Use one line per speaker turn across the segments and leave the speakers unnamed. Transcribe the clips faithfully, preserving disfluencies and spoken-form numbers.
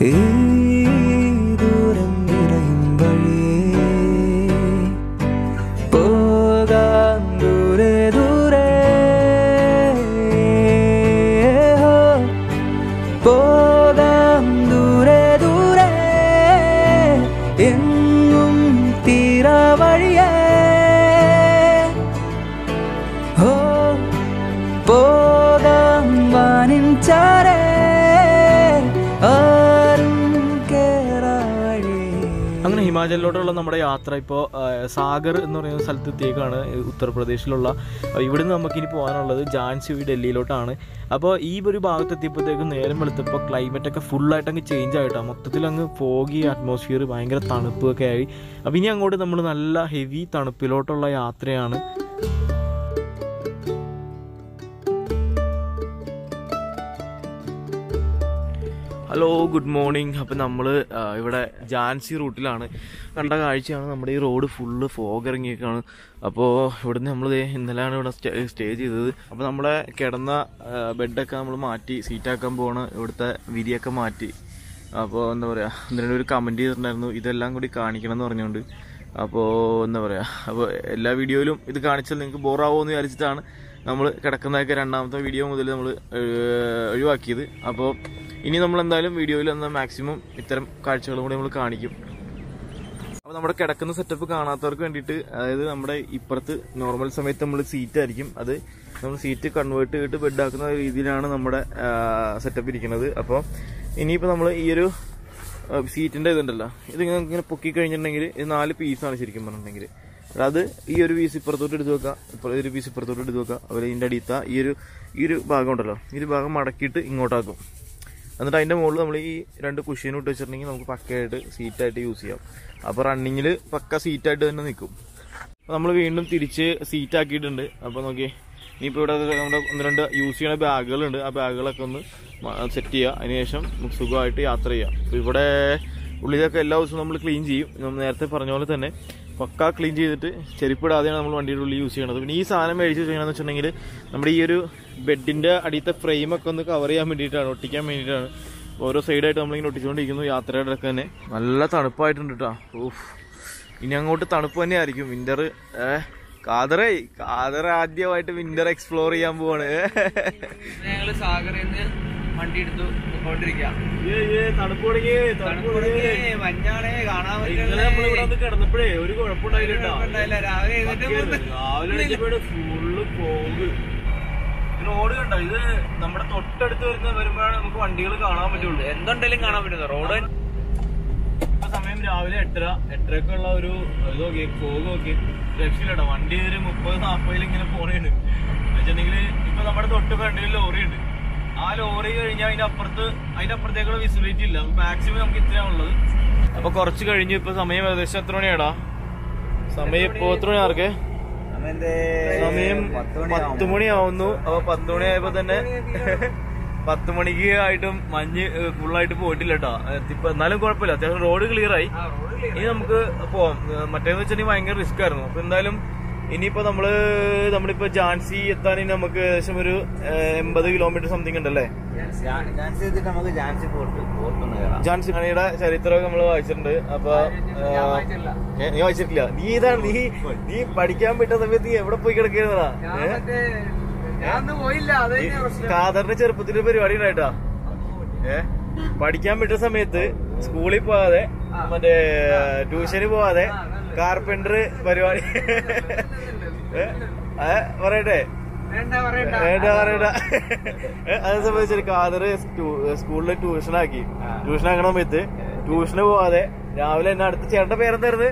ദൂരം നിറയും വഴിയേ പോകാം ദൂരെ ദൂരെ പോകാം ദൂരെ ദൂരെ എങ്ങും തീരാ വഴിയേ പോകാം വാനിൻ ചാരേ
അങ്ങനെ ഹിമാചലിലോട്ടുള്ള നമ്മുടെ യാത്ര ഇപ്പോൾ സാഗർ എന്ന് പറയുന്ന സ്ഥലത്തെത്തിയേക്കാണ്, ഉത്തർപ്രദേശിലുള്ള. ഇവിടുന്ന് നമുക്കിനി പോകാനുള്ളത് ജാൻസി ഡൽഹിയിലോട്ടാണ്. അപ്പോൾ ഈ ഒരു ഭാഗത്തെത്തിയപ്പോഴത്തേക്കും നേരം വെളുത്തപ്പോൾ ക്ലൈമറ്റൊക്കെ ഫുള്ളായിട്ട് അങ്ങ് ചേഞ്ച് ആയിട്ടാണ്, മൊത്തത്തിൽ അങ്ങ് ഫോഗി അറ്റ്മോസ്ഫിയർ, ഭയങ്കര തണുപ്പൊക്കെ ആയി. അപ്പോൾ ഇനി അങ്ങോട്ട് നമ്മൾ നല്ല ഹെവി തണുപ്പിലോട്ടുള്ള യാത്രയാണ്. Hello, good morning. അപ്പം നമ്മൾ ഇവിടെ ജാൻസി റൂട്ടിലാണ്. കണ്ട കാഴ്ചയാണ്, നമ്മുടെ ഈ റോഡ് ഫുള്ള് ഫോഗ് ഇറങ്ങിയേക്കാണ്. അപ്പോൾ ഇവിടുന്ന് നമ്മൾ ഇന്നലെയാണ് ഇവിടെ സ്റ്റേ സ്റ്റേ ചെയ്തത്. അപ്പോൾ നമ്മളെ കിടന്ന ബെഡൊക്കെ നമ്മൾ മാറ്റി സീറ്റാക്കാൻ പോകണ, ഇവിടുത്തെ വിരിയൊക്കെ മാറ്റി. അപ്പോൾ എന്താ പറയുക, എന്തിനും ഒരു കമൻറ്റ് ചെയ്തിട്ടുണ്ടായിരുന്നു ഇതെല്ലാം കൂടി കാണിക്കണം എന്ന് പറഞ്ഞുകൊണ്ട്. അപ്പോൾ എന്താ പറയുക, അപ്പോൾ എല്ലാ വീഡിയോയിലും ഇത് കാണിച്ചാൽ നിങ്ങൾക്ക് ബോറാവുമോ എന്ന് വിചാരിച്ചിട്ടാണ് നമ്മൾ കിടക്കുന്നതൊക്കെ രണ്ടാമത്തെ വീഡിയോ മുതൽ നമ്മൾ ഒഴിവാക്കിയത്. അപ്പോൾ ഇനി നമ്മളെന്തായാലും വീഡിയോയിൽ എന്നാൽ മാക്സിമം ഇത്തരം കാഴ്ചകളും കൂടി നമ്മൾ കാണിക്കും. അപ്പോൾ നമ്മുടെ കിടക്കുന്ന സെറ്റപ്പ് കാണാത്തവർക്ക് വേണ്ടിയിട്ട്, അതായത് നമ്മുടെ ഇപ്പുറത്ത് നോർമൽ സമയത്ത് നമ്മൾ സീറ്റ് ആയിരിക്കും, അത് നമ്മൾ സീറ്റ് കൺവേർട്ട് ചെയ്തിട്ട് ബെഡാക്കുന്ന രീതിയിലാണ് നമ്മുടെ സെറ്റപ്പ് ഇരിക്കുന്നത്. അപ്പോൾ ഇനിയിപ്പോൾ നമ്മൾ ഈ ഒരു സീറ്റിൻ്റെ ഇതുണ്ടല്ലോ, ഇത് ഇങ്ങനെ പൊക്കി കഴിഞ്ഞിട്ടുണ്ടെങ്കിൽ ഇത് നാല് പീസാണ് ശരിക്കും പറഞ്ഞിട്ടുണ്ടെങ്കിൽ. അത് ഈ ഒരു പീസ് ഇപ്പുറത്തോട്ട് എടുത്ത് വെക്കുക, ഇപ്പോൾ ഒരു പീസ് ഇപ്പുറത്തോട്ട് എടുത്ത് വെക്കുക. അതുപോലെ ഇതിൻ്റെ അടിയത്ത ഈ ഒരു ഈ ഒരു ഭാഗം ഉണ്ടല്ലോ, ഈ ഒരു ഭാഗം മടക്കിയിട്ട് ഇങ്ങോട്ടാക്കും. എന്നിട്ട് അതിൻ്റെ മുകളിൽ നമ്മൾ ഈ രണ്ട് കുഷ്യനും ഇട്ട് വെച്ചിട്ടുണ്ടെങ്കിൽ നമുക്ക് പക്കയായിട്ട് സീറ്റായിട്ട് യൂസ് ചെയ്യാം. അപ്പോൾ റണ്ണിങ്ങിൽ പക്ക സീറ്റായിട്ട് തന്നെ നിൽക്കും. അപ്പോൾ നമ്മൾ വീണ്ടും തിരിച്ച് സീറ്റാക്കിയിട്ടുണ്ട്. അപ്പോൾ നോക്കി, ഇനിയിപ്പോൾ ഇവിടെ നമ്മുടെ ഒന്ന് രണ്ട് യൂസ് ചെയ്യുന്ന ബാഗുകളുണ്ട്, ആ ബാഗുകളൊക്കെ ഒന്ന് സെറ്റ് ചെയ്യുക. അതിനുശേഷം നമുക്ക് സുഖമായിട്ട് യാത്ര ചെയ്യാം. അപ്പോൾ ഇവിടെ ഉള്ളിലൊക്കെ എല്ലാ ദിവസവും നമ്മൾ ക്ലീൻ ചെയ്യും. നമ്മൾ നേരത്തെ പറഞ്ഞ പോലെ തന്നെ പക്ക ക്ലീൻ ചെയ്തിട്ട് ചെരുപ്പിടാതെയാണ് നമ്മൾ വണ്ടിയുടെ ഉള്ളിൽ യൂസ് ചെയ്യണത്. പിന്നെ ഈ സാധനം മേടിച്ച് ചെയ്യണമെന്ന് വെച്ചിട്ടുണ്ടെങ്കിൽ നമ്മുടെ ഈ ഒരു ബെഡിൻ്റെ അടിയത്തെ ഫ്രെയിമൊക്കെ ഒന്ന് കവർ ചെയ്യാൻ വേണ്ടിയിട്ടാണ്, ഒട്ടിക്കാൻ വേണ്ടിയിട്ടാണ്. ഓരോ സൈഡായിട്ട് നമ്മളിങ്ങനെ ഒട്ടിച്ചുകൊണ്ടിരിക്കുന്നു യാത്രയുടെ ഇടയ്ക്ക് തന്നെ. നല്ല തണുപ്പായിട്ടുണ്ട് കേട്ടോ. ഓഫ്, ഇനി അങ്ങോട്ട് തണുപ്പ് തന്നെ ആയിരിക്കും. വിന്റർ കാതറേ കാതറ ആദ്യമായിട്ട് വിന്റർ എക്സ്പ്ലോർ ചെയ്യാൻ പോവാണ്.
ഞങ്ങള് സാഗറിൽ നിന്ന് വണ്ടി എടുത്തു
തണുപ്പ് തുടങ്ങി,
മഞ്ഞാണേ കാണാൻ
നമ്മളിവിടെ കിടന്നപ്പോഴേ ഒരു കുഴപ്പമുണ്ടായില്ല.
രാവിലെ
രാവിലെ ഫുള്ള് പോക് റോഡ് കണ്ടോ, ഇത് നമ്മുടെ തൊട്ടടുത്ത് വരുന്ന വരുമ്പോഴാണ് നമുക്ക് വണ്ടികൾ കാണാൻ പറ്റുള്ളൂ.
എന്തുണ്ടെങ്കിലും കാണാൻ പറ്റുന്നത് റോഡ്.
ഇപ്പൊ സമയം രാവിലെ എട്ടര എട്ടരയൊക്കെ ഉള്ള ഒരു ഇത് നോക്കി, പോക് നോക്കി, രക്ഷയില്ലട്ടോ. വണ്ടി ഒരു മുപ്പത് നാപ്പതിൽ ഇങ്ങനെ പോണേണ് വെച്ചിട്ടുണ്ടെങ്കിൽ. ഇപ്പൊ നമ്മുടെ തൊട്ട് ഫ്രണ്ടിൽ ലോറി ഉണ്ട്. ആ ലോറി കഴിഞ്ഞാൽ അതിന്റെ അപ്പുറത്ത് അതിന്റെ അപ്പുറത്തേക്കുള്ള വിസിബിലിറ്റി ഇല്ല. മാക്സിമം നമുക്ക് ഇത്രയാണ് ഉള്ളത്. അപ്പൊ കുറച്ച് കഴിഞ്ഞു. ഇപ്പൊ സമയം ഏകദേശം എത്ര മണിയാടാ? സമയം ഇപ്പൊ എത്ര മണി ആർക്കെ? സമയം പത്ത് മണിയാവുന്നു. അപ്പൊ പത്ത് മണിയായപ്പോ തന്നെ പത്ത് മണിക്ക് ആയിട്ടും മഞ്ഞ് ഫുള്ളായിട്ട് പോയിട്ടില്ല കേട്ടോ. ഇപ്പൊ എന്നാലും കുഴപ്പമില്ല, അത്യാവശ്യം റോഡ് ക്ലിയർ ആയി. ഇനി നമുക്ക് പോവാം. മറ്റേന്ന് വെച്ചിട്ടുണ്ടെങ്കിൽ ഭയങ്കര റിസ്ക് ആയിരുന്നു. അപ്പൊ എന്തായാലും ഇനിയിപ്പോ നമ്മള് നമ്മളിപ്പോ ജാൻസി എത്താൻ നമുക്ക് ഏകദേശം ഒരു എൺപത് കിലോമീറ്റർ സംതിങ് ഉണ്ടല്ലേ. ജാൻസി റാണിയുടെ ചരിത്രമൊക്കെ നമ്മള് വായിച്ചിട്ടുണ്ട്. അപ്പൊ നീ വായിച്ചിട്ടില്ല? നീ ഇതാണ് നീ നീ പഠിക്കാൻ പറ്റുന്ന സമയത്ത് നീ എവിടെ പോയി കിടക്കുന്നതാ? കാതറിന്റെ ചെറുപ്പത്തിൽ പരിപാടി ഉണ്ടായിട്ടാ. ഏ പഠിക്കാൻ പറ്റുന്ന സമയത്ത് സ്കൂളിൽ പോവാതെ മറ്റേ ട്യൂഷന് പോവാതെ കാർപ്പൻറ്റർ പരിപാടി പറയട്ടെ വേണ്ട പറയണ്ട. അതേ സംബന്ധിച്ചൊരു കാതറ് സ്കൂളില് ട്യൂഷനാക്കി. ട്യൂഷനാക്കണ സമയത്ത് ട്യൂഷന് പോവാതെ രാവിലെ എന്നെ അടുത്ത് ചേട്ടന്റെ പേരെന്തായിരുന്നു?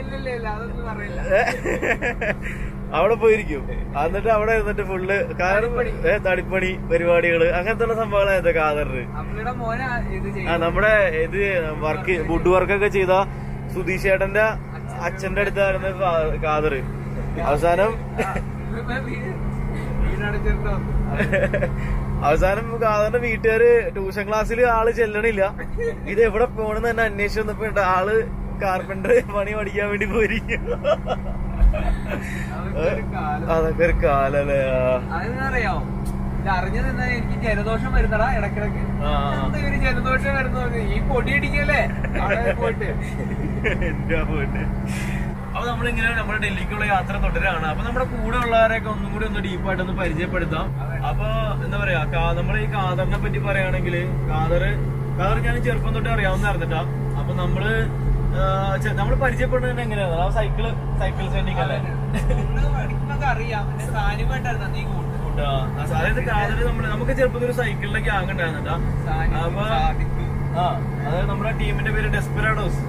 അവിടെ പോയിരിക്കും. എന്നിട്ട് അവിടെ ഇരുന്നിട്ട് ഫുള്ള് കാരണം തടിപ്പണി പരിപാടികള് അങ്ങനത്തെ ഉള്ള സംഭവങ്ങളായിരുന്നു കാതറിന്. ആ നമ്മുടെ ഇത് വർക്ക് വുഡ് വർക്കൊക്കെ ചെയ്ത സുധീഷ് ചേട്ടന്റെ അച്ഛന്റെ അടുത്തായിരുന്നു കാതറ്. അവസാനം അവസാനം കാതറിന്റെ വീട്ടുകാര് ട്യൂഷൻ ക്ലാസ്സിൽ ആള് ചെല്ലണില്ല. ഇത് എവിടെ പോണെന്ന് തന്നെ അന്വേഷിച്ചു വന്നപ്പോ ആള് കാർപ്പൻറ്റർ പണി പഠിക്കാൻ വേണ്ടി പോയിരിക്കും. അതൊക്കെ ഒരു കാലല്ലേ.
അറിയാമോ ഇത് അറിഞ്ഞത് എന്താ എനിക്ക് ജലദോഷം വരുന്നടാ ഇടക്കിടക്ക്. എന്താ ഇവര് ജലദോഷം വരുന്നത്? ഈ പൊടി അടിക്കല്ലേ അവിടെ പോയിട്ട്.
എന്താ പോയിട്ട് അപ്പൊ നമ്മളിങ്ങനെ നമ്മുടെ ഡൽഹിക്കുള്ള യാത്ര തുടരാണ്. അപ്പൊ നമ്മുടെ കൂടെ ഉള്ളവരെയൊക്കെ ഒന്നും കൂടി ഒന്ന് ഡീപ്പായിട്ടൊന്ന് പരിചയപ്പെടുത്താം. അപ്പൊ എന്താ പറയാ, നമ്മൾ ഈ ഖാദറിനെ പറ്റി പറയുകയാണെങ്കിൽ ഖാദർ ഖാദർ ഞാൻ ചെറുപ്പം തൊട്ട് അറിയാവുന്ന അറിഞ്ഞിട്ടാ. അപ്പൊ നമ്മള് നമ്മള് പരിചയപ്പെടുന്നത് എങ്ങനെയാണ്? ആ സൈക്കിള് സൈക്കിൾ സ്റ്റാൻഡിങ് അല്ലേ
അറിയാം. പിന്നെ സാനിമായിട്ടായിരുന്നു നീ കൂട്ടുകൂട്ടാ.
അതായത് ഖാദർ നമ്മള് നമുക്ക് ചെറുപ്പത്തിൽ ഒരു സൈക്കിളിന്റെ ഗ്യാങ് ഉണ്ടായിരുന്നിട്ടാ. അപ്പൊ ആ അതായത് നമ്മുടെ ടീമിന്റെ പേര് ഡെസ്പെറാഡോസ്.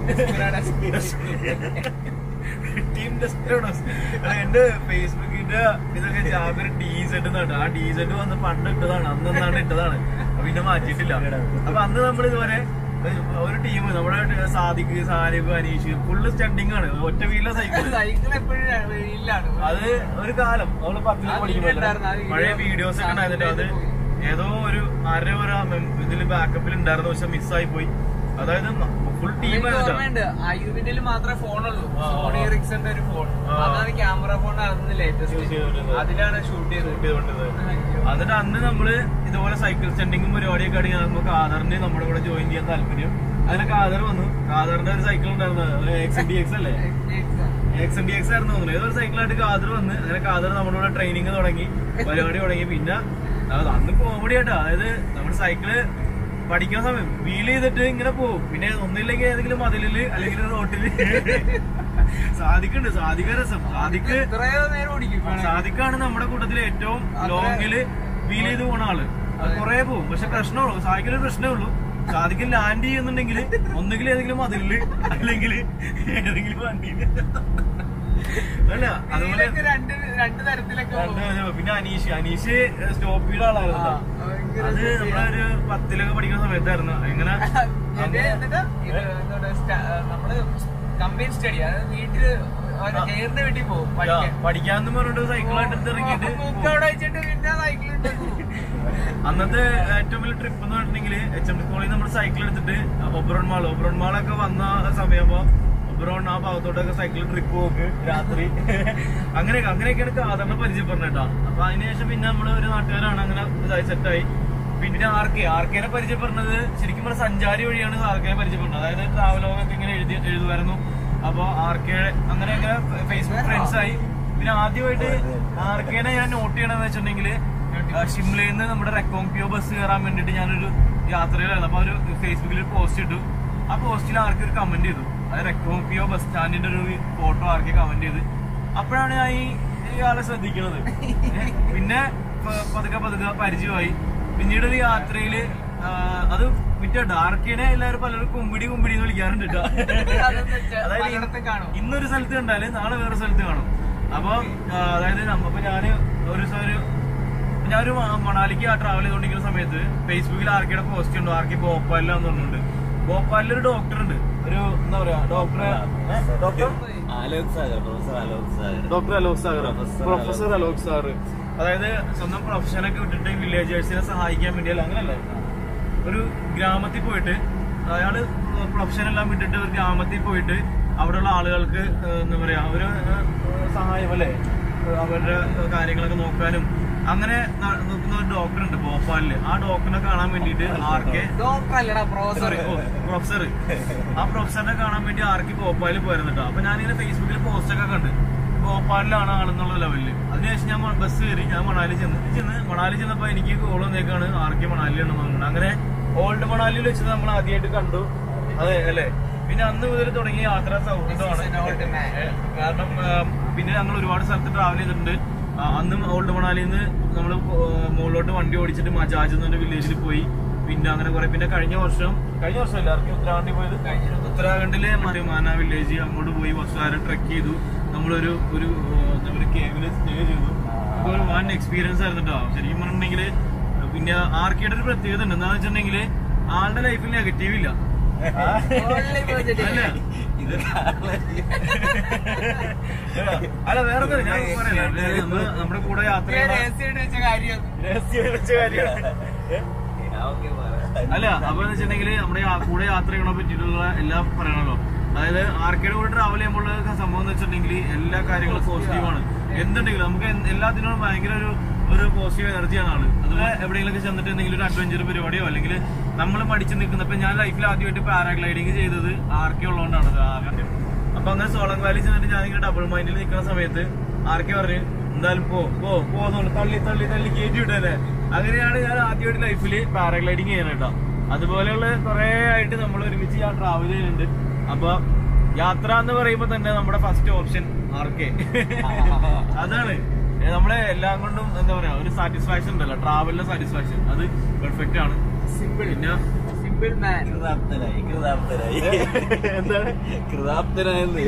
ടീം ഡെസ്പെറാഡോസ്. എന്റെ ഫേസ്ബുക്കിന്റെ ഇതൊക്കെ ജാബിർ ഡീസെറ്റ് എന്നാണ്. ആ ഡീസെറ്റ് വന്ന് പണ്ട് ഇട്ടതാണ്, അന്നാണ് ഇട്ടതാണ്, പിന്നെ മാറ്റിയിട്ടില്ല. അപ്പൊ അന്ന് നമ്മൾ ഇതുവരെ ഒരു ടീം നമ്മുടെ സാദിഖ്, സാരിഫ്, അനീഷ് ഫുള്ള് സ്റ്റണ്ടിങ് ആണ്. ഒറ്റ വീലിലെ സൈക്കിൾ.
സൈക്കിൾ എപ്പോഴും വീലിലാണ്.
അത് ഒരു കാലം നമ്മള് പത്തില് പഠിക്കുമ്പോൾ പഴയ വീഡിയോസ് ഒക്കെ ഉണ്ടായിരുന്നില്ല. അത് ഏതോ ഒരു അര ഒരു ഇതില് ബാക്കപ്പിൽ ഉണ്ടായിരുന്നു, പക്ഷെ മിസ്സായി പോയി. അതായത് ഫുൾ ടീം
ഐയുവിന്റെ മാത്രമേ ഫോണുള്ളൂ. സോണി എറിക്സന്റെ ഒരു ഫോൺ, അതാണ് ക്യാമറ ഫോൺ ആയിരുന്നു ലേറ്റസ്റ്റ്. അതിലാണ് ഷൂട്ട് ചെയ്തുകൊണ്ടത്.
എന്നിട്ട് അന്ന് നമ്മള് ഇതുപോലെ സൈക്കിൾ സ്റ്റണ്ടിങ്ങും പരിപാടിയൊക്കെ ആണെങ്കിൽ നമുക്ക് ഖാദറിന് നമ്മുടെ കൂടെ ജോയിൻ ചെയ്യാൻ താല്പര്യം. അതിന് ഖാദർ വന്നു. ഖാദറിന്റെ ഒരു സൈക്കിൾ ഉണ്ടായിരുന്നു, എക്സ് എൻ ഡി എക്സ് അല്ലേ, എക്സ് എൻ ഡി എക്സ് ആയിരുന്നു തോന്നുന്നു. ഏതൊരു സൈക്കിളായിട്ട് ഖാദർ വന്ന് അങ്ങനെ ഖാദർ നമ്മുടെ കൂടെ ട്രെയിനിങ് തുടങ്ങി, പരിപാടി തുടങ്ങി. പിന്നെ അന്ന് കോമഡി ആയിട്ടാ. അതായത് നമ്മുടെ സൈക്കിള് പഠിക്കുന്ന സമയം വീൽ ചെയ്തിട്ട് ഇങ്ങനെ പോകും. പിന്നെ ഒന്നില്ലെങ്കിൽ ഏതെങ്കിലും മതിലില് അല്ലെങ്കിൽ റോട്ടില് സാധിക്കുന്നുണ്ട്. സാധിക്ക രസം. സാധിക്ക് സാധിക്കാണ് നമ്മുടെ കൂട്ടത്തില് ഏറ്റവും ലോങ്ങില് വീൽ ചെയ്ത് പോണ ആള്. അത് കുറെ പോകും, പക്ഷെ പ്രശ്നമുള്ളൂ സാധിക്കൊരു പ്രശ്നമേ ഉള്ളൂ. സാധിക്കും ലാൻഡ് ചെയ്യുന്നുണ്ടെങ്കിൽ ഒന്നുകിൽ ഏതെങ്കിലും മതിലില് അല്ലെങ്കിൽ ഏതെങ്കിലും വണ്ടിയില്. അല്ല അതുപോലെ
രണ്ട് തരത്തിലൊക്കെ.
പിന്നെ അനീഷ് അനീഷ് സ്റ്റോപ്പ് ചെയ്ത ആളായിരുന്നു. അത് നമ്മളെ ഒരു പത്തിലൊക്കെ പഠിക്കുന്ന സമയത്തായിരുന്നു. എങ്ങനെ
നമ്മള് കമ്പൈൻ സ്റ്റഡി, അതായത് വീട്ടില് കെയറിന്റെ വീട്ടിൽ പോകും
പഠിക്കാന്ന് പറഞ്ഞിട്ട് സൈക്കിളായിട്ട് എടുത്ത് ഇറങ്ങിയിട്ട്
അവിടെ വെച്ചിട്ട് പിന്നെ സൈക്കിൾ.
അന്നത്തെ ഏറ്റവും വലിയ ട്രിപ്പ് എന്ന് പറഞ്ഞിട്ടുണ്ടെങ്കിൽ എച്ച് എം സ്കൂളിൽ നമ്മൾ സൈക്കിൾ എടുത്തിട്ട് ഒബ്രോൺ മാൾ ഒബ്രോൺ മാളൊക്കെ വന്ന സമയമാകുമ്പോ ഒബ്രോൺ ആ ഭാഗത്തോട്ടൊക്കെ സൈക്കിൾ ട്രിപ്പ് പോക്ക് രാത്രി. അങ്ങനെയൊക്കെ അങ്ങനെയൊക്കെയാണ് ഖാദറിനെ പരിചയപ്പെടുന്നേട്ടാ. അപ്പൊ അതിനുശേഷം പിന്നെ നമ്മള് ഒരു നാട്ടുകാരാണ്, അങ്ങനെ ഇതായി സെറ്റായി. പിന്നെ ആർ കെ ആർ കെനെ പരിചയപ്പെടുന്നത് ശരിക്കും പറഞ്ഞ സഞ്ചാരി വഴിയാണ് ആർ കെനെ പരിചയപ്പെടുന്നത്. അതായത് ട്രാവലോഗൊക്കെ ഇങ്ങനെ എഴുതി എഴുതുമായിരുന്നു. അപ്പൊ ആർ കെ അങ്ങനെ അങ്ങനെ ഫേസ്ബുക്ക് ഫ്രണ്ട്സ് ആയി. പിന്നെ ആദ്യമായിട്ട് ആർ കെനെ ഞാൻ നോട്ട് ചെയ്യണമെന്ന് വെച്ചിട്ടുണ്ടെങ്കിൽ ഷിംലയിൽ നിന്ന് നമ്മുടെ റെക്കോങ്ക്യോ ബസ് കയറാൻ വേണ്ടിട്ട് ഞാനൊരു യാത്രയിലായിരുന്നു. അപ്പൊ ഒരു ഫേസ്ബുക്കിൽ ഒരു പോസ്റ്റ് ഇട്ടു. ആ പോസ്റ്റിൽ ആർക്കെ ഒരു കമന്റ് ചെയ്തു. അത് റെക്കോങ്ക്യോ ബസ് സ്റ്റാൻഡിന്റെ ഒരു ഫോട്ടോ ആർക്കെ കമന്റ് ചെയ്ത്. അപ്പോഴാണ് ഞാൻ ഈ ഇയാളെ ശ്രദ്ധിക്കുന്നത്. പിന്നെ പതുക്കെ പതുക്കെ പരിചയമായി. പിന്നീട് ഒരു യാത്രയില് അത് വിറ്റോ ആർക്കേനെ എല്ലാവരും പലരും കുമ്പിടി കുമ്പിടി എന്ന് വിളിക്കാറുണ്ട് കേട്ടോ. അതായത് ഇന്നൊരു സ്ഥലത്ത് കണ്ടാല് നാളെ വേറെ സ്ഥലത്ത് കാണും. അപ്പൊ അതായത് അപ്പൊ ഞാന് ഒരു ദിവസം ഒരു ഞാനൊരു മണാലിക്ക് ട്രാവൽ ചെയ്തോണ്ടിരിക്കുന്ന സമയത്ത് ഫേസ്ബുക്കിൽ ആർക്കെയുടെ പോസ്റ്റ് ഉണ്ട്. ആർക്കെ ഭോപ്പാലിലാന്ന് പറഞ്ഞിട്ടുണ്ട്. ഭോപ്പാലിലൊരു ഡോക്ടർ ഉണ്ട്, ഒരു എന്താ പറയാ ഡോക്ടറെ doctor doctor Alok Sagar, professor Alok sir. അതായത് സ്വന്തം പ്രൊഫഷനൊക്കെ വിട്ടിട്ട് വില്ലേജേഴ്സിനെ സഹായിക്കാൻ വേണ്ടിയല്ല, അങ്ങനല്ല, ഒരു ഗ്രാമത്തിൽ പോയിട്ട് അയാള് പ്രൊഫഷനെല്ലാം വിട്ടിട്ട് ഒരു ഗ്രാമത്തിൽ പോയിട്ട് അവിടെയുള്ള ആളുകൾക്ക് എന്താ പറയാ ഒരു സഹായം അല്ലേ, അവരുടെ കാര്യങ്ങളൊക്കെ നോക്കാനും അങ്ങനെ നോക്കുന്ന ഒരു ഡോക്ടർ ഉണ്ട് ഭോപ്പാലില്. ആ ഡോക്ടറിനെ കാണാൻ വേണ്ടിട്ട് ആർക്കെ പ്രൊഫസർ ആ പ്രൊഫസറിനെ കാണാൻ വേണ്ടി ആർക്കെ ഭോപ്പാലിൽ പോയിരുന്നിട്ടോ. അപ്പൊ ഞാനിങ്ങനെ ഫേസ്ബുക്കിൽ പോസ്റ്റ് ഒക്കെ കണ്ട് ഭോപ്പാലിലാണ് ആളെന്നുള്ള ലെവലില്. അതിനുശേഷം ഞാൻ ബസ് കയറി ഞാൻ മണാലി ചെന്ന് ചെന്ന് മണാലി ചെന്നപ്പോ എനിക്ക് കോൾ വന്നേക്കാണ് ആർക്കെ മണാലിയാണെന്ന് പറഞ്ഞത്. അങ്ങനെ ഓൾഡ് മണാലിയിൽ വെച്ച് നമ്മൾ ആദ്യമായിട്ട് കണ്ടു. അതെ അല്ലെ. പിന്നെ അന്ന് മുതൽ തുടങ്ങിയ യാത്രാ സൗഹൃദമാണ്. കാരണം പിന്നെ ഞങ്ങൾ ഒരുപാട് സ്ഥലത്ത് ട്രാവൽ ചെയ്തിട്ടുണ്ട്. അന്നും ഓൾഡ് മണാലിയിൽ നിന്ന് നമ്മള് മുകളിലോട്ട് വണ്ടി ഓടിച്ചിട്ട് മജാജ് എന്നൊരു വില്ലേജിൽ പോയി. പിന്നെ അങ്ങനെ കുറെ പിന്നെ കഴിഞ്ഞ വർഷം കഴിഞ്ഞ വർഷം എല്ലാവർക്കും ഉത്തരാഖണ്ഡിൽ പോയത്. ഉത്തരാഖണ്ഡിലെ മരുമാന വില്ലേജ് അങ്ങോട്ട് പോയി കുറച്ചുകാരം ട്രെക്ക് ചെയ്തു. നമ്മളൊരു ഒരു ഒരു കേവില് സ്റ്റേ ചെയ്തു. അപ്പൊ ഒരു വൺ എക്സ്പീരിയൻസ് ആയിരുന്നു കേട്ടോ. ശരിക്കും പറഞ്ഞിട്ടുണ്ടെങ്കിൽ പിന്നെ ആർക്കേടെ ഒരു പ്രത്യേകത ഉണ്ട്. എന്താന്ന് വെച്ചിട്ടുണ്ടെങ്കിൽ ആളുടെ ലൈഫിൽ നെഗറ്റീവ് ഇല്ല. അല്ല വേറെ ഞാൻ പറയല, നമ്മുടെ കൂടെ യാത്ര അല്ല അപ്പൊ വെച്ചിട്ടുണ്ടെങ്കിൽ നമ്മുടെ കൂടെ യാത്ര ചെയ്യണെ പറ്റിയിട്ടുള്ള എല്ലാം പറയണല്ലോ. അതായത് ആർക്കേടെ കൂടെ ട്രാവൽ ചെയ്യുമ്പോൾ സംഭവം എന്ന് വെച്ചിട്ടുണ്ടെങ്കിൽ എല്ലാ കാര്യങ്ങളും പോസിറ്റീവാണ്. എന്തുണ്ടെങ്കിലും നമുക്ക് എല്ലാത്തിനും ഭയങ്കര ഒരു ഒരു പോസിറ്റീവ് എനർജിയാണ് ആള്. അതുപോലെ എവിടെയെങ്കിലും ചെന്നിട്ട് എന്തെങ്കിലും ഒരു അഡ്വഞ്ചർ പരിപാടിയോ അല്ലെങ്കിൽ നമ്മൾ മടിച്ചു നിൽക്കുന്ന, ഇപ്പൊ ഞാൻ ലൈഫിൽ ആദ്യമായിട്ട് പാരാഗ്ലൈഡിങ് ചെയ്തത് ആർക്കെ ഉള്ളതുകൊണ്ടാണ്. അപ്പൊ അങ്ങനെ സോളങ് വാലി ചെന്നിട്ട് ഞാനിങ്ങനെ ഡബിൾ മൈൻഡിൽ നിൽക്കുന്ന സമയത്ത് ആർക്കെ പറഞ്ഞു എന്തായാലും പോ പോ പോന്നുള്ളു, തള്ളി തള്ളി തള്ളി കയറ്റി വിട്ടല്ലേ. അങ്ങനെയാണ് ഞാൻ ആദ്യമായിട്ട് ലൈഫിൽ പാരാഗ്ലൈഡിങ് ചെയ്യുന്നത് കേട്ടോ. അതുപോലെയുള്ള കുറെ ആയിട്ട് നമ്മൾ ഒരുമിച്ച് ഞാൻ ട്രാവൽ ചെയ്യുന്നുണ്ട്. അപ്പൊ യാത്ര എന്ന് പറയുമ്പോ തന്നെ നമ്മുടെ ഫസ്റ്റ് ഓപ്ഷൻ ആർക്കെ. അതാണ് നമ്മളെ എല്ലാം കൊണ്ടും എന്താ പറയാ ഒരു സാറ്റിസ്ഫാക്ഷൻ ഉണ്ടല്ലോ, ട്രാവലിന്റെ സാറ്റിസ്ഫാക്ഷൻ, അത് പെർഫെക്റ്റ് ആണ്. സിമ്പിൾ. പിന്നെ
സിമ്പിൾ മാൻ.
കൃതാപ്തനായി കൃതാപ്തനായി
എന്താണ്
കൃതാപ്തനായെന്ന്.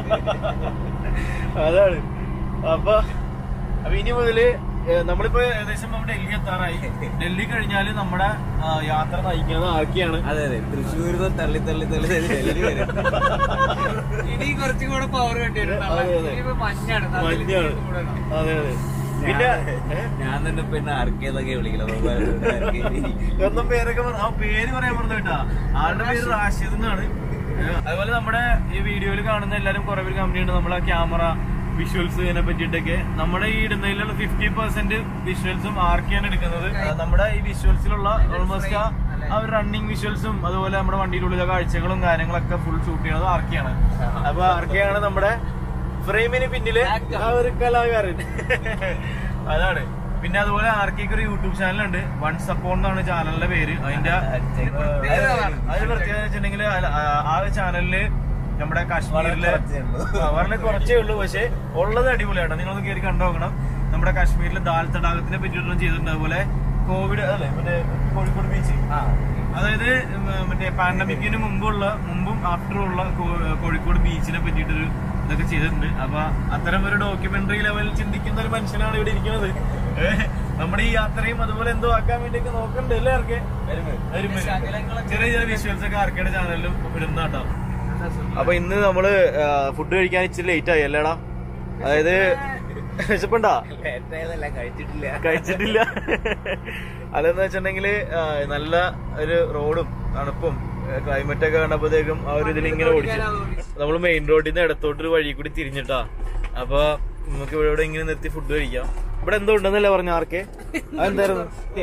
അതാണ്. അപ്പൊ അപ്പൊ ഇനി മുതല് നമ്മളിപ്പോ ഏകദേശം നമ്മുടെ ഡൽഹി എത്താറായി. ഡൽഹി കഴിഞ്ഞാല് നമ്മുടെ യാത്ര നയിക്കുന്നത് ആർക്കെയാണ്.
അതെ അതെ, തൃശ്ശൂർ തള്ളി തള്ളി തള്ളി ഡൽഹി വരും.
ഇനി കുറച്ചും കൂടെ പവർ വേണ്ടിയിട്ടുണ്ട്. മഞ്ഞാണ്
മഞ്ഞാണ്. അതെ അതെ. പിന്നെ
ഞാൻ തന്നെ പിന്നെ ആർക്കേതൊക്കെ വിളിക്കണം.
ഒന്നും പേരൊക്കെ ആ പേര് പറയാൻ പറഞ്ഞു കേട്ടാ. ആളുടെ പേര് റാഷിദ് എന്നാണ്. അതുപോലെ നമ്മുടെ ഈ വീഡിയോയിൽ കാണുന്ന എല്ലാരും കുറെ പേര് കമ്പനി ഉണ്ട്. നമ്മളെ ക്യാമറ വിഷ്വൽസ് ഇതിനെ പറ്റിയിട്ടൊക്കെ നമ്മുടെ ഈ ഇടുന്നതിലുള്ള ഫിഫ്റ്റി പെർസെന്റ് വിഷ്വൽസും ആർക്കെയാണ് എടുക്കുന്നത്. നമ്മുടെ ഈ വിഷ്വൽസിലുള്ള ഓൾമോസ്റ്റ് ആ ഒരു റണ്ണിങ് വിഷ്വൽസും അതുപോലെ നമ്മുടെ വണ്ടിയിലുള്ള കാഴ്ചകളും കാര്യങ്ങളൊക്കെ ഫുൾ ഷൂട്ട് ചെയ്യുന്നത് ആർക്കെയാണ്. അപ്പൊ ആർക്കെയാണ് നമ്മുടെ ഫ്രെയിമിന് പിന്നില് ആ ഒരു കലാകാരൻ. അതാണ്. പിന്നെ അതുപോലെ ആർക്കേക്ക് ഒരു യൂട്യൂബ് ചാനലുണ്ട്, വൺസ് അപ്പോൺ എന്നാണ് ചാനലിന്റെ പേര്. അതിന്റെ അതിന് പ്രത്യേകത വെച്ചിട്ടുണ്ടെങ്കിൽ ആ ചാനലില് നമ്മുടെ കാശ്മീരിലെ വളരെ കുറച്ചേ ഉള്ളൂ, പക്ഷെ ഉള്ളത് അടിപൊളിയാണ്. നിങ്ങളൊന്ന് കയറി കണ്ടു നോക്കണം. നമ്മുടെ കാശ്മീരിലെ ദാൽ തടാകത്തിനെ പറ്റിയിട്ടും ചെയ്തിട്ടുണ്ട്. അതുപോലെ കോവിഡ് അല്ലെ മറ്റേ കോഴിക്കോട് ബീച്ച്, അതായത് മറ്റേ പാൻഡമിക്കിന് മുമ്പുള്ള മുമ്പും ആഫ്റ്ററും ഉള്ള കോഴിക്കോട് ബീച്ചിനെ പറ്റിയിട്ടൊരു ഇതൊക്കെ ചെയ്തിട്ടുണ്ട്. അപ്പൊ അത്തരം ഒരു ഡോക്യുമെന്ററി ലെവലിൽ ചിന്തിക്കുന്ന ഒരു മനുഷ്യനാണ് ഇവിടെ ഇരിക്കുന്നത്. നമ്മുടെ ഈ യാത്രയും അതുപോലെ എന്തോ ആക്കാൻ വേണ്ടിയൊക്കെ നോക്കണ്ട് എല്ലാവർക്കും. ചെറിയ ചെറിയ വിഷ്വൽസ് ഒക്കെ ആർക്കയുടെ ചാനലിലും ഇടുന്ന കേട്ടോ. അപ്പൊ ഇന്ന് നമ്മള് ഫുഡ് കഴിക്കാൻ ഇച്ചിരി ലേറ്റ് ആയി അല്ലേടാ? അതായത് വിശപ്പുണ്ടാ?
കഴിച്ചിട്ടില്ല
കഴിച്ചിട്ടില്ല അതെന്ന് വെച്ചിട്ടുണ്ടെങ്കില് നല്ല ഒരു റോഡും തണുപ്പും ക്ലൈമറ്റ് ഒക്കെ കണ്ടപ്പോഴത്തേക്കും ആ ഒരു ഇതിൽ ഇങ്ങനെ ഓടിച്ചു. നമ്മള് മെയിൻ റോഡിൽ നിന്ന് ഇടത്തോട്ടൊരു വഴി കൂടി തിരിഞ്ഞിട്ടാ. അപ്പൊ നമുക്ക് ഇവിടെ ഇവിടെ ഇങ്ങനെ നിർത്തി ഫുഡ് കഴിക്കാം. ഇവിടെ എന്തോ ഉണ്ടെന്നല്ലേ പറഞ്ഞ ആർക്കെ? അതെന്തായിരുന്നു?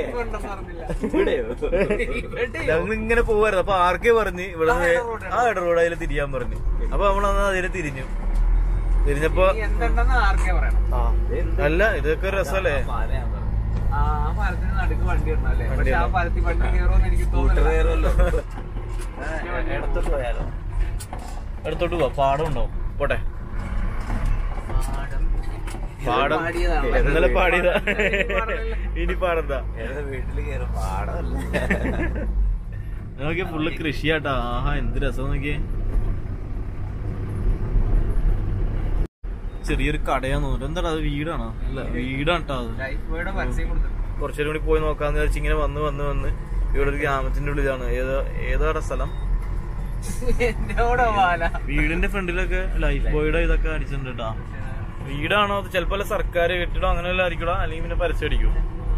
ഞങ്ങൾ ഇങ്ങനെ പോവായിരുന്നു. അപ്പൊ ആർക്കെ പറഞ്ഞ് ഇവിടെ ആ ഇട റോഡ് അതിൽ തിരിയാൻ പറഞ്ഞു. അപ്പൊ നമ്മളന്ന് അതിൽ തിരിഞ്ഞു. തിരിഞ്ഞപ്പോ ആ അല്ല ഇതൊക്കെ രസമല്ലേ? എടുത്തോട്ട് പോവാ. പാടം ഉണ്ടാവും. പോട്ടെ. പാടം ഇന്നലെ പാടിയതാ, ഇനി പാടന്താ?
വീട്ടില് കയറും പാടമല്ല.
നോക്കിയ ഫുള്ള് കൃഷിയാട്ടാ. ആഹാ എന്ത് രസം നോക്കിയേ. ചെറിയൊരു കടയാന്ന് തോന്നുന്നു. എന്താ അത്? വീടാണോ? അല്ല വീടാണ് കേട്ടോ. അത് കുറച്ചേരും കൂടി പോയി നോക്കാന്ന് വിചാരിച്ച് ഇങ്ങനെ വന്ന് വന്ന് വന്ന് ഇവിടെ ഒരു ഗ്രാമത്തിന്റെ ഉള്ളിലാണ്. ഏതോ ഏതോടെ സ്ഥലം. വീടിന്റെ ഫ്രണ്ടിലൊക്കെ ലൈഫ് ബോയുടെ ഇതൊക്കെ അടിച്ചിട്ടുണ്ട് കേട്ടോ. വീടാണോ അത്? ചിലപ്പോ സർക്കാർ കെട്ടിടോ അങ്ങനെ വല്ല ആയിരിക്കണോ, അല്ലെങ്കിൽ പിന്നെ പരസ്യം അടിക്കും.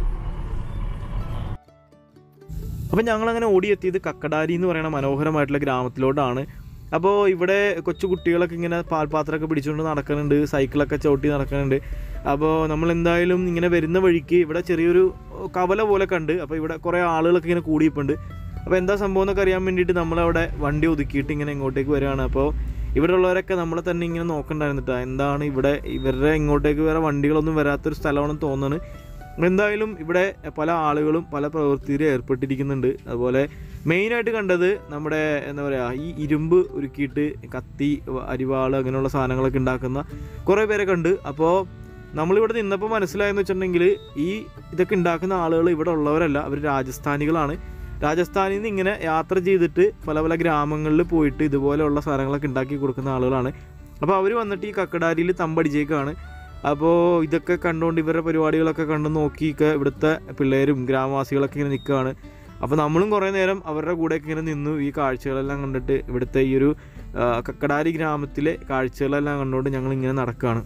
അപ്പൊ ഞങ്ങൾ അങ്ങനെ ഓടിയെത്തിയത് കക്കടാരി എന്ന് പറയുന്ന മനോഹരമായിട്ടുള്ള ഗ്രാമത്തിലോട്ടാണ്. അപ്പോൾ ഇവിടെ കൊച്ചു കുട്ടികളൊക്കെ ഇങ്ങനെ പാൽപാത്രമൊക്കെ പിടിച്ചുകൊണ്ട് നടക്കുന്നുണ്ട്, സൈക്കിളൊക്കെ ചവിട്ടി നടക്കുന്നുണ്ട്. അപ്പോൾ നമ്മൾ എന്തായാലും ഇങ്ങനെ വരുന്ന വഴിക്ക് ഇവിടെ ചെറിയൊരു കവല പോലെ കണ്ട്. അപ്പോൾ ഇവിടെ കുറേ ആളുകളൊക്കെ ഇങ്ങനെ കൂടിയിപ്പുണ്ട്. അപ്പോൾ എന്താ സംഭവം എന്നൊക്കെ അറിയാൻ വേണ്ടിയിട്ട് നമ്മളവിടെ വണ്ടി ഒതുക്കിയിട്ട് ഇങ്ങനെ ഇങ്ങോട്ടേക്ക് വരികയാണ്. അപ്പോൾ ഇവിടെ ഉള്ളവരൊക്കെ നമ്മളെ തന്നെ ഇങ്ങനെ നോക്കണ്ടായിരുന്നിട്ടാ, എന്താണ് ഇവിടെ ഇവരുടെ ഇങ്ങോട്ടേക്ക് വേറെ വണ്ടികളൊന്നും വരാത്തൊരു സ്ഥലമാണെന്ന് തോന്നുന്നത്. എന്തായാലും ഇവിടെ പല ആളുകളും പല പ്രവൃത്തിയിൽ ഏർപ്പെട്ടിരിക്കുന്നുണ്ട്. അതുപോലെ മെയിനായിട്ട് കണ്ടത് നമ്മുടെ എന്താ പറയുക ഈ ഇരുമ്പ് ഉരുക്കിയിട്ട് കത്തി അരിവാൾ അങ്ങനെയുള്ള സാധനങ്ങളൊക്കെ ഉണ്ടാക്കുന്ന കുറേ പേരെ കണ്ട്. അപ്പോൾ നമ്മളിവിടെ നിന്നപ്പോൾ മനസ്സിലായെന്ന് വെച്ചിട്ടുണ്ടെങ്കിൽ ഈ ഇതൊക്കെ ഉണ്ടാക്കുന്ന ആളുകൾ ഇവിടെ ഉള്ളവരല്ല, അവർ രാജസ്ഥാനികളാണ്. രാജസ്ഥാനിൽ നിന്ന് ഇങ്ങനെ യാത്ര ചെയ്തിട്ട് പല പല ഗ്രാമങ്ങളിൽ പോയിട്ട് ഇതുപോലെയുള്ള സാധനങ്ങളൊക്കെ ഉണ്ടാക്കി കൊടുക്കുന്ന ആളുകളാണ്. അപ്പോൾ അവർ വന്നിട്ട് ഈ കക്കടാരിയിൽ തമ്പടിച്ചേക്കാണ്. അപ്പോൾ ഇതൊക്കെ കണ്ടുകൊണ്ട് ഇവരുടെ പരിപാടികളൊക്കെ കണ്ടു നോക്കിയൊക്കെ ഇവിടുത്തെ പിള്ളേരും ഗ്രാമവാസികളൊക്കെ ഇങ്ങനെ നിൽക്കുകയാണ്. അപ്പോൾ നമ്മളും കുറേ നേരം അവരുടെ കൂടെയൊക്കെ ഇങ്ങനെ നിന്നു. ഈ കാഴ്ചകളെല്ലാം കണ്ടിട്ട് ഇവിടുത്തെ ഈ ഒരു കക്കടാരി ഗ്രാമത്തിലെ കാഴ്ചകളെല്ലാം കണ്ടുകൊണ്ട് ഞങ്ങൾ ഇങ്ങനെ നടക്കുകയാണ്.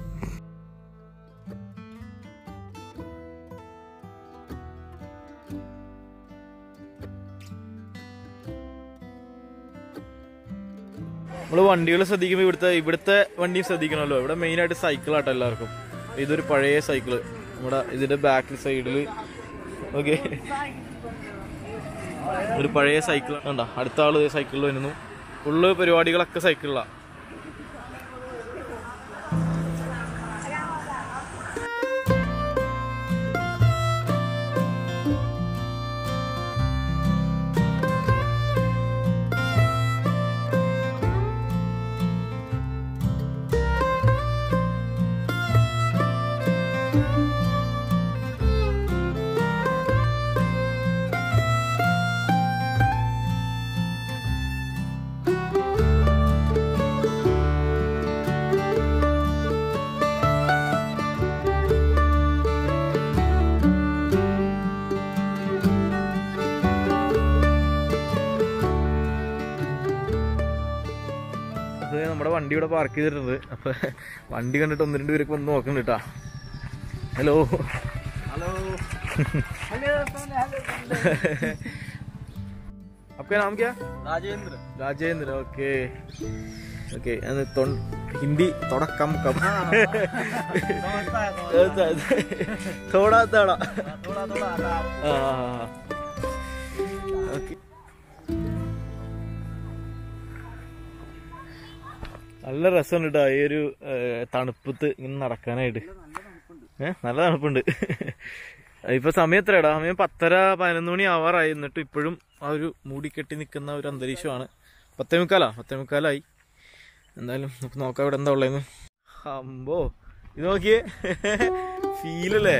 നമ്മൾ വണ്ടികൾ ശ്രദ്ധിക്കുമ്പോൾ ഇവിടുത്തെ ഇവിടുത്തെ വണ്ടി ശ്രദ്ധിക്കണമല്ലോ. ഇവിടെ മെയിനായിട്ട് സൈക്കിളാട്ടോ എല്ലാവർക്കും. ഇതൊരു പഴയ സൈക്കിള്. നമ്മുടെ ഇതിന്റെ ബാക്ക് സൈഡിൽ. ഓക്കെ, ഒരു പഴയ സൈക്കിൾ കണ്ടോ, അടുത്ത ആള് സൈക്കിളിൽ വരുന്നു. ഫുള്ള് പരിപാടികളൊക്കെ സൈക്കിളിലാണ്. നമ്മുടെ വണ്ടി ഇവിടെ പാർക്ക് ചെയ്തിട്ടുണ്ട്. അപ്പൊ വണ്ടി കണ്ടിട്ട് ഒന്ന് രണ്ട് പേരൊക്കെ വന്ന് നോക്കുന്നുണ്ട് കേട്ടാ. ഹലോ
ഹലോ
आपका नाम क्या?
राजेंद्र.
राजेंद्र. Okay okay. हिंदी थोड़ा कम कम थोड़ा थोड़ा
थोड़ा थोड़ा आता है.
हाँ ओके. നല്ല രസമുണ്ട് കേട്ടോ ഈ ഒരു തണുപ്പത്ത് ഇങ്ങനെ നടക്കാനായിട്ട്. ഏഹ് നല്ല തണുപ്പുണ്ട്. ഇപ്പൊ സമയം എത്രയാടാ? സമയം പത്തര പതിനൊന്ന് മണി ആവാറായി. എന്നിട്ട് ഇപ്പോഴും ആ ഒരു മൂടിക്കെട്ടി നിൽക്കുന്ന ഒരു അന്തരീക്ഷമാണ്. പത്തേ മുക്കാലാ പത്തേ മുക്കാലായി. എന്തായാലും നമുക്ക് നോക്കാം ഇവിടെ എന്താ ഉള്ളതെന്ന്. അമ്പോ ഇത് നോക്കിയേ, ഫീലല്ലേ.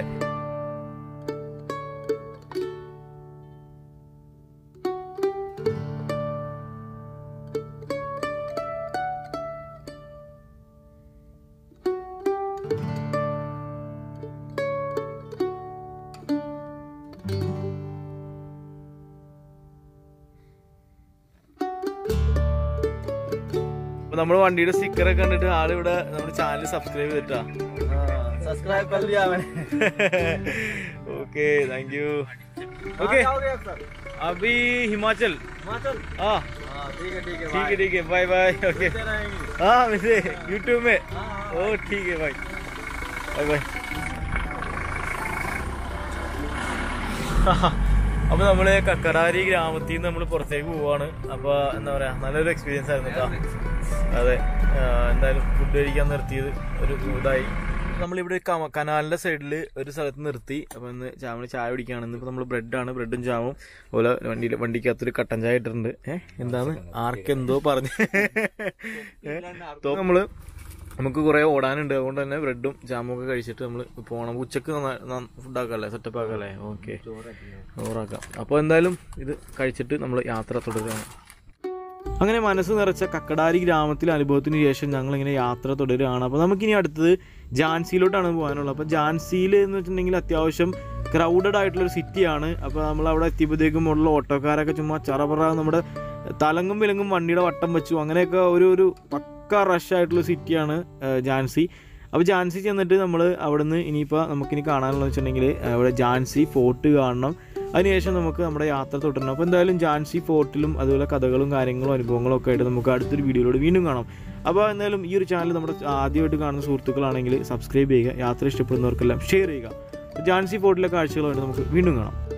നമ്മുടെ വണ്ടിയുടെ സ്റ്റിക്കർ ഒക്കെ കണ്ടിട്ട് ആള് ഇവിടെ നമ്മുടെ ചാനൽ സബ്സ്ക്രൈബ് ചെയ്തിട്ടാ.
सब्सक्राइब कर लिया मैंने.
Okay thank you. ओके अभी हिमाचल.
हिमाचल.
हाँ
ठीक है ठीक है
ठीक है ठीक है बाय बाय. ओके हाँ वैसे यूट्यूब में. ओ ठीक है भाई बाय बाय. അപ്പൊ നമ്മള് കക്കടാരി ഗ്രാമത്തിൽ നിന്ന് നമ്മൾ പുറത്തേക്ക് പോവാണ്. അപ്പൊ എന്താ പറയാ, നല്ലൊരു എക്സ്പീരിയൻസ് ആയിരുന്നു കേട്ടോ. അതെ, എന്തായാലും ഫുഡ് കഴിക്കാൻ നിർത്തിയത് ഒരു ഇതായി. നമ്മളിവിടെ കനാലിന്റെ സൈഡിൽ ഒരു സ്ഥലത്ത് നിർത്തി. അപ്പൊ ഇന്ന് ചാമന് ചായ കുടിക്കുകയാണ്. ഇന്നിപ്പോ നമ്മള് ബ്രെഡാണ്, ബ്രെഡും ചാമും. അതുപോലെ വണ്ടിയിൽ വണ്ടിക്കകത്തൊരു കട്ടൻ ചായ ഇട്ടിട്ടുണ്ട്. ഏഹ് എന്താണ് ആർക്കെന്തോ പറഞ്ഞു. നമ്മള് നമുക്ക് കുറെ ഓടാനുണ്ട്, അതുകൊണ്ട് തന്നെ ബ്രെഡും ജാമും ഒക്കെ കഴിച്ചിട്ട് നമ്മൾ പോകണം. ഉച്ചക്ക് ഫുഡ് ആക്കാല്ലേ, സെറ്റപ്പ് ആക്കാല്ലേ. ഓക്കെ ചോറാക്കാം. അപ്പോൾ എന്തായാലും ഇത് കഴിച്ചിട്ട് നമ്മൾ യാത്ര തുടരുകയാണ്. അങ്ങനെ മനസ്സ് നിറച്ച കക്കടാരി ഗ്രാമത്തിലെ അനുഭവത്തിന് ശേഷം ഞങ്ങളിങ്ങനെ യാത്ര തുടരുകയാണ്. അപ്പോൾ നമുക്കിനി അടുത്തത് ജാൻസിയിലോട്ടാണ് പോകാനുള്ളത്. അപ്പോൾ ജാൻസിയിൽ എന്ന് വെച്ചിട്ടുണ്ടെങ്കിൽ അത്യാവശ്യം ക്രൗഡഡ് ആയിട്ടുള്ളൊരു സിറ്റിയാണ്. അപ്പോൾ നമ്മളവിടെ എത്തിയപ്പോഴത്തേക്കും ഉള്ള ഓട്ടോക്കാരൊക്കെ ചുമ്മാ ചറപറ നമ്മുടെ തലങ്ങും വിലങ്ങും വണ്ടിയുടെ വട്ടം വെച്ചു. അങ്ങനെയൊക്കെ ഒരു ഒരു പക്ക റഷ് ആയിട്ടുള്ള സിറ്റിയാണ് ജാൻസി. അപ്പോൾ ജാൻസി ചെന്നിട്ട് നമ്മൾ അവിടെ നിന്ന് ഇനിയിപ്പോൾ നമുക്കിനി കാണാനുള്ളതെന്ന് വെച്ചിട്ടുണ്ടെങ്കിൽ അവിടെ ജാൻസി ഫോർട്ട് കാണണം. അതിനുശേഷം നമുക്ക് നമ്മുടെ യാത്ര തുടരണം. അപ്പോൾ എന്തായാലും ജാൻസി ഫോർട്ടിലും അതുപോലെ കഥകളും കാര്യങ്ങളും അനുഭവങ്ങളും ഒക്കെ ആയിട്ട് നമുക്ക് അടുത്തൊരു വീഡിയോയിലൂടെ വീണ്ടും കാണാം. അപ്പോൾ എന്തായാലും ഈ ഒരു ചാനൽ നമ്മുടെ ആദ്യമായിട്ട് കാണുന്ന സുഹൃത്തുക്കളാണെങ്കിൽ സബ്സ്ക്രൈബ് ചെയ്യുക, യാത്ര ഇഷ്ടപ്പെടുന്നവർക്കെല്ലാം ഷെയർ ചെയ്യുക. ജാൻസി ഫോർട്ടിലെ കാഴ്ചകളുമായിട്ട് നമുക്ക് വീണ്ടും കാണാം.